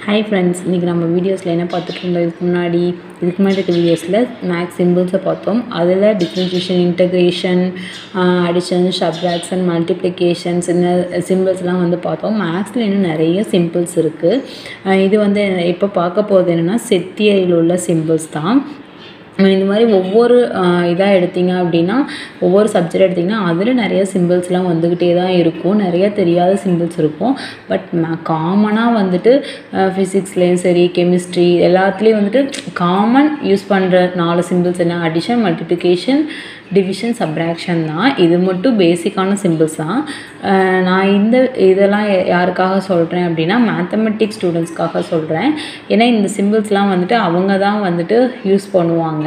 Hi friends, இன்னைக்கு நம்ம வீடியோஸில் என்ன பார்த்துட்டு இருந்தோம் இதுக்கு முன்னாடி இருக்க வீடியோஸில் மேக்ஸ் சிம்பிள்ஸை பார்த்தோம். அதில் differentiation, integration, addition, subtraction, multiplications இந்த சிம்பிள்ஸ்லாம் வந்து பார்த்தோம். மேக்ஸில் இன்னும் நிறைய சிம்பிள்ஸ் இருக்குது. இது வந்து இப்போ பார்க்க போகிறது என்னென்னா செட் தியரியில் உள்ள சிம்பிள்ஸ் தான். இந்த மாதிரி ஒவ்வொரு இதாக எடுத்திங்க அப்படின்னா ஒவ்வொரு சப்ஜெக்ட் எடுத்திங்கன்னா அதில் நிறைய சிம்பிள்ஸ்லாம் வந்துக்கிட்டே தான் இருக்கும். நிறைய தெரியாத சிம்பிள்ஸ் இருக்கும். பட் காமனாக வந்துட்டு ஃபிசிக்ஸ்லேயும் சரி, கெமிஸ்ட்ரி எல்லாத்துலேயும் வந்துட்டு காமன் யூஸ் பண்ணுற 4 சிம்பிள்ஸ் என்ன? அடிஷன், மல்டிப்ளிகேஷன், டிவிஷன், சப்ட்ராக்ஷன் தான். இது மட்டும் பேசிக்கான சிம்பிள்ஸ் தான். நான் இதெல்லாம் யாருக்காக சொல்கிறேன் அப்படின்னா மேத்தமெட்டிக்ஸ் ஸ்டூடெண்ட்ஸ்க்காக சொல்கிறேன். ஏன்னா இந்த சிம்பிள்ஸ்லாம் வந்துட்டு அவங்க தான் வந்துட்டு யூஸ் பண்ணுவாங்க.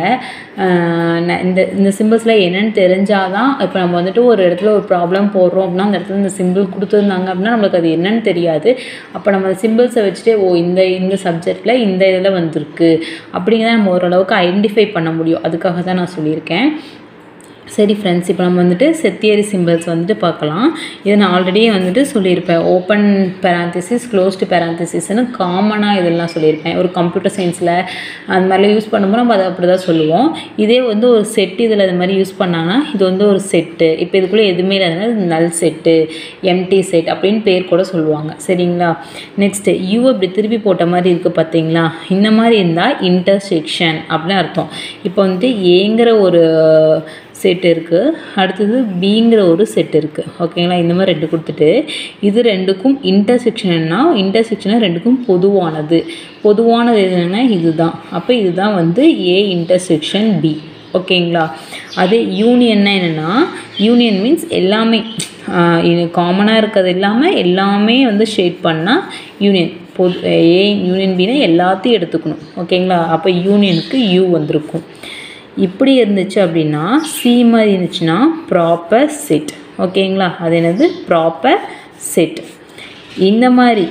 இந்த சிம்பிள்ஸில் என்னென்னு தெரிஞ்சால் தான் இப்போ நம்ம வந்துட்டு ஒரு இடத்துல ஒரு ப்ராப்ளம் போடுறோம் அப்படின்னா அந்த இடத்துல இந்த சிம்பிள் கொடுத்துருந்தாங்க அப்படின்னா நம்மளுக்கு அது என்னென்னு தெரியாது. அப்போ நம்ம சிம்பிள்ஸை வச்சுட்டு இந்த சப்ஜெக்டில் இந்த இதில் வந்திருக்கு அப்படிங்கிறத நம்ம ஓரளவுக்கு ஐடென்டிஃபை பண்ண முடியும். அதுக்காக தான் நான் சொல்லியிருக்கேன். சரி ஃப்ரெண்ட்ஸ், இப்போ நம்ம வந்துட்டு செட் தியரி சிம்பிள்ஸ் வந்துட்டு பார்க்கலாம். இதை நான் ஆல்ரெடியே வந்துட்டு சொல்லியிருப்பேன். ஓப்பன் பேராந்திசிஸ், க்ளோஸ்டு பேராந்திசிஸ்னு காமனாக இதெல்லாம் சொல்லியிருப்பேன். ஒரு கம்ப்யூட்டர் சயின்ஸில் அந்த மாதிரிலாம் யூஸ் பண்ணும்போது நம்ம அதை அப்படி தான் சொல்லுவோம். இதே வந்து ஒரு செட்டு இதில் இது மாதிரி யூஸ் பண்ணாங்கன்னா இது வந்து ஒரு செட்டு. இப்போ இதுக்குள்ளே எதுவுமே இல்லைன்னா நல் செட்டு, எம்டி செட் அப்படின்னு பேர் கூட சொல்லுவாங்க. சரிங்களா? நெக்ஸ்ட்டு யூ அப்படி திருப்பி போட்ட மாதிரி இருக்குது பார்த்தீங்களா? இந்த மாதிரி இருந்தால் இன்டர்செக்ஷன் அப்படின்னு அர்த்தம். இப்போ வந்துட்டு ஏங்கிற ஒரு செட் இருக்குது, அடுத்தது பிங்கிற ஒரு செட் இருக்குது. ஓகேங்களா? இந்த மாதிரி 2 கொடுத்துட்டு இது ரெண்டுக்கும் இன்டர்செக்ஷன்னா ரெண்டுக்கும் பொதுவானது என்னென்னா இதுதான். அப்போ இதுதான் வந்து ஏ இன்டர்செக்ஷன் பி. ஓகேங்களா? அதே யூனியன்னா என்னென்னா யூனியன் மீன்ஸ் எல்லாமே காமனாக இருக்கிறது இல்லாமல் எல்லாமே வந்து ஷேட் பண்ணால் யூனியன். ஏ யூனியன் பின்னா எல்லாத்தையும் எடுத்துக்கணும். ஓகேங்களா? அப்போ யூனியனுக்கு யூ வந்திருக்கும். இப்படி இருந்துச்சு அப்படின்னா சி மாதிரி இருந்துச்சுன்னா ப்ராப்பர் செட். ஓகேங்களா? அது என்னது? Proper set. இந்த மாதிரி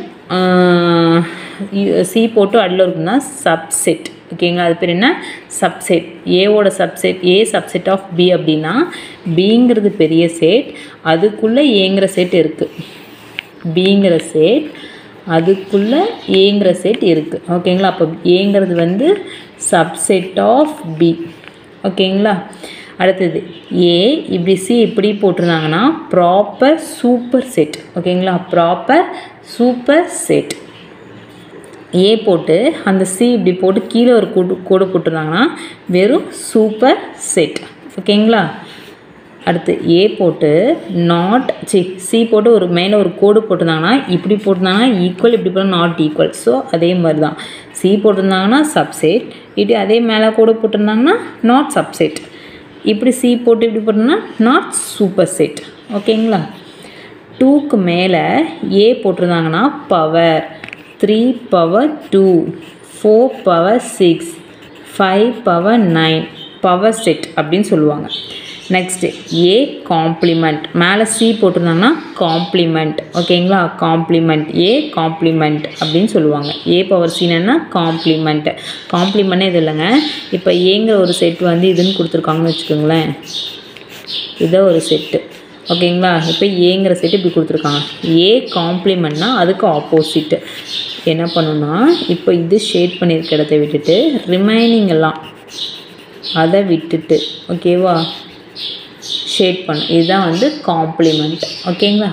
சி போட்டு அடில் இருக்குன்னா சப்செட். ஓகேங்களா? அது பேர் என்ன? சப்செட். ஏவோட subset, A subset of B அப்படின்னா பிங்கிறது பெரிய செட், அதுக்குள்ளே ஏங்கிற செட் இருக்குது. பிங்கிற செட் அதுக்குள்ளே ஏங்கிற செட் இருக்குது. ஓகேங்களா? அப்போ ஏங்கிறது வந்து சப்செட் ஆஃப் பி. ஓகேங்களா? அடுத்தது ஏ இப்படி சி இப்படி போட்டிருந்தாங்கன்னா ப்ராப்பர் சூப்பர் செட். ஓகேங்களா? Proper super set. ஏ போட்டு அந்த சி இப்படி போட்டு கீழே ஒரு கோடு போட்டிருந்தாங்கன்னா வெறும் சூப்பர் செட். ஓகேங்களா? அடுத்து ஏ போட்டு சி போட்டு ஒரு மேலே ஒரு கோடு போட்டிருந்தாங்கன்னா இப்படி போட்டிருந்தாங்கன்னா ஈக்குவல், இப்படி போட்டால் நாட் ஈக்குவல். ஸோ அதே மாதிரி தான் சி போட்டிருந்தாங்கன்னா சப்செட், இப்படி அதே மேலே கோடு போட்டிருந்தாங்கன்னா நாட் சப்செட். இப்படி சி போட்டு இப்படி போட்டோம்னா நாட் சூப்பர் செட். ஓகேங்களா? 2க்கு மேலே ஏ போட்டிருந்தாங்கன்னா power 3 power 2, 4 power 6, 5 power 9 power set அப்படின்னு சொல்லுவாங்க. நெக்ஸ்ட்டு ஏ காம்ப்ளிமெண்ட், மேலே சி போட்டிருந்தாங்கன்னா காம்ப்ளிமெண்ட். ஓகேங்களா? காம்ப்ளிமெண்ட், ஏ காம்ப்ளிமெண்ட் அப்படின்னு சொல்லுவாங்க. ஏ பவர் சின்னா காம்ப்ளிமெண்ட்னே இது இல்லைங்க. இப்போ ஏங்கிற ஒரு செட் வந்து இதுன்னு கொடுத்துருக்காங்கன்னு வச்சுக்கோங்களேன். இதை ஒரு செட்டு. ஓகேங்களா? இப்போ ஏங்கிற செட்டு இப்படி கொடுத்துருக்காங்க. ஏ காம்ப்ளிமெண்ட்னா அதுக்கு ஆப்போசிட்டு என்ன பண்ணணும்னா இப்போ இது ஷேட் பண்ணியிருக்க இடத்த விட்டுட்டு ரிமைனிங் எல்லாம் அதை விட்டுட்டு ஓகேவா ஷேட் பண்ண, இதுதான் வந்து காம்ப்ளிமெண்ட். ஓகேங்களா?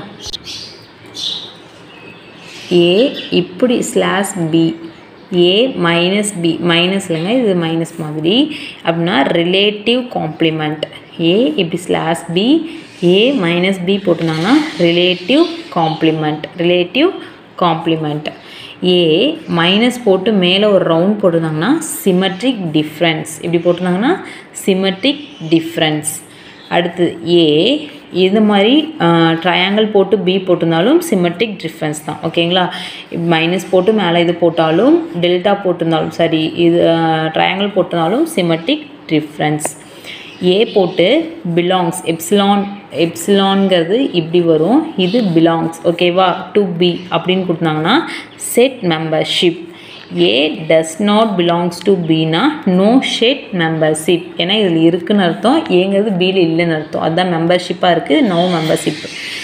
ஏ இப்படி slash B, A minus B, minus இல்லைங்க இது மைனஸ் மாதிரி அப்படின்னா ரிலேட்டிவ் காம்ப்ளிமெண்ட். ஏ இப்படி slash B, A minus B போட்டிருந்தாங்கன்னா ரிலேட்டிவ் காம்ப்ளிமெண்ட். ஏ மைனஸ் போட்டு மேலே ஒரு ரவுண்ட் போட்டிருந்தாங்கன்னா சிமெட்ரிக் டிஃப்ரென்ஸ். இப்படி போட்டிருந்தாங்கன்னா சிமெட்ரிக் டிஃப்ரென்ஸ். அடுத்து ஏ இது மாதிரி ட்ரையாங்கிள் போட்டு பி போட்டிருந்தாலும் சிமெட்ரிக் டிஃப்ரென்ஸ் தான். ஓகேங்களா? மைனஸ் போட்டு மேலே இது போட்டாலும் டெல்டா போட்டிருந்தாலும் சரி, இது ட்ரையாங்கிள் போட்டிருந்தாலும் சிமெட்ரிக் டிஃப்ரென்ஸ். ஏ போட்டு பிலாங்ஸ், எப்சிலான்ங்கிறது இப்படி வரும், இது பிலாங்ஸ். ஓகேவா? டு பி அப்படின்னு கொடுத்தாங்கன்னா set membership. A does not belongs to Bனா no set membership. ஏன்னா இதில் இருக்குன்னு அர்த்தம், ஏங்கிறது பியில் இல்லைன்னு அர்த்தம். அதுதான் மெம்பர்ஷிப்பாக இருக்குது, நோ மெம்பர்ஷிப்.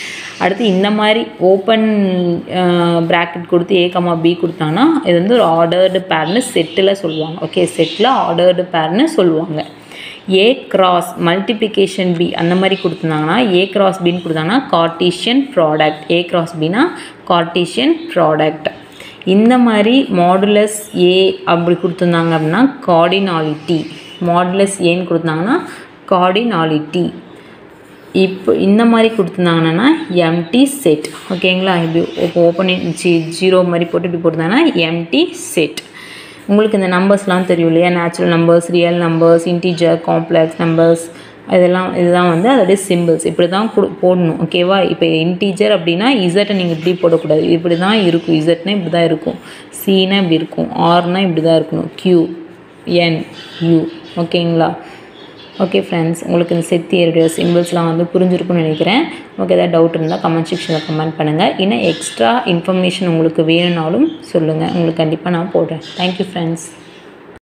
அடுத்து இந்த மாதிரி ஓப்பன் ப்ராக்கெட் கொடுத்து A, B கொடுத்தாங்கன்னா இது வந்து ஒரு ஆர்டர்டு பேர்னு செட்டில் சொல்லுவாங்க. ஓகே, செட்டில் ஆர்டர்டு பேர்னு சொல்லுவாங்க. A cross மல்டிப்ளிகேஷன் B அந்த மாதிரி கொடுத்துருந்தாங்கன்னா A cross Bன்னு கொடுத்தாங்கன்னா கார்ட்டீசியன் ப்ராடக்ட். A cross Bனா கார்ட்டீசியன் ப்ராடக்ட். இந்த மாதிரி மாடுலஸ் A அப்படி கொடுத்துருந்தாங்க அப்படின்னா கார்டினாலிட்டி. மாடுலஸ் ஏன்னு கொடுத்தாங்கன்னா கார்டினாலிட்டி. இப்போ இந்த மாதிரி கொடுத்துருந்தாங்கன்னா எம்டி செட். ஓகேங்களா, இப்படி ஓப்பன் ஜீரோ மாதிரி போட்டு இப்படி போட்டுருந்தாங்கன்னா எம்டி செட். உங்களுக்கு இந்த நம்பர்ஸ்லாம் தெரியும் இல்லையா, natural numbers, real numbers, integer, complex numbers, இதுதான் வந்து அதோடைய சிம்பிள்ஸ். இப்படி தான் போடணும். ஓகேவா, இப்போ இன்டீஜர் அப்படின்னா இசட்டை நீங்கள் இப்படி போடக்கூடாது, இப்படி தான் இருக்கும். இசட்னா இப்படி தான் இருக்கும், சினா இப்படி இருக்கும், ஆர்னா இப்படி தான் இருக்கணும், கியூ, என், யூ. ஓகேங்களா. ஓகே ஃப்ரெண்ட்ஸ், உங்களுக்கு இந்த செட் தியரியோட சிம்பிள்ஸ்லாம் வந்து புரிஞ்சிருக்குன்னு நினைக்கிறேன். உங்களுக்கு எதாவது டவுட் இருந்தால் கமெண்ட் செக்ஷனில் கமெண்ட் பண்ணுங்கள். இன்னும் எக்ஸ்ட்ரா இன்ஃபர்மேஷன் உங்களுக்கு வேணும்னாலும் சொல்லுங்கள், உங்களுக்கு கண்டிப்பாக நான் போடுறேன். Thank you friends.